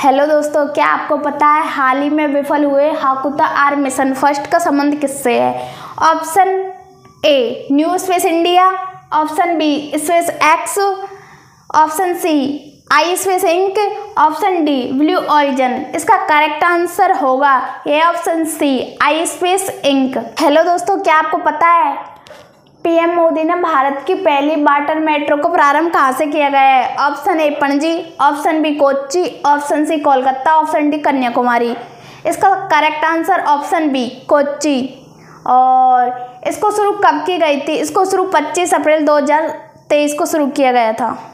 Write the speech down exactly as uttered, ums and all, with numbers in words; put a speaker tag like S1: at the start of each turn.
S1: Hello दोस्तों, क्या आपको पता है हाल ही में विफल हुए हाकुता आर मिशन फर्स्ट का संबंध किससे है? Option A New Space India, option B space X, option C I space Inc, option D Blue Origin. इसका करेक्ट आंसर होगा ये option C I space Inc. Hello दोस्तों, क्या आपको पता है पीएम मोदी ने भारत की पहली वाटर मेट्रो को प्रारंभ कहाँ से किया गया है? Option A Panaji, option B Kochi, option C Kolkata, option D Kanyakumari. इसका correct answer option B Kochi. और इसको शुरू कब की गई थी? इसको शुरू पच्चीस अप्रैल दो हज़ार तेईस को शुरू किया गया था।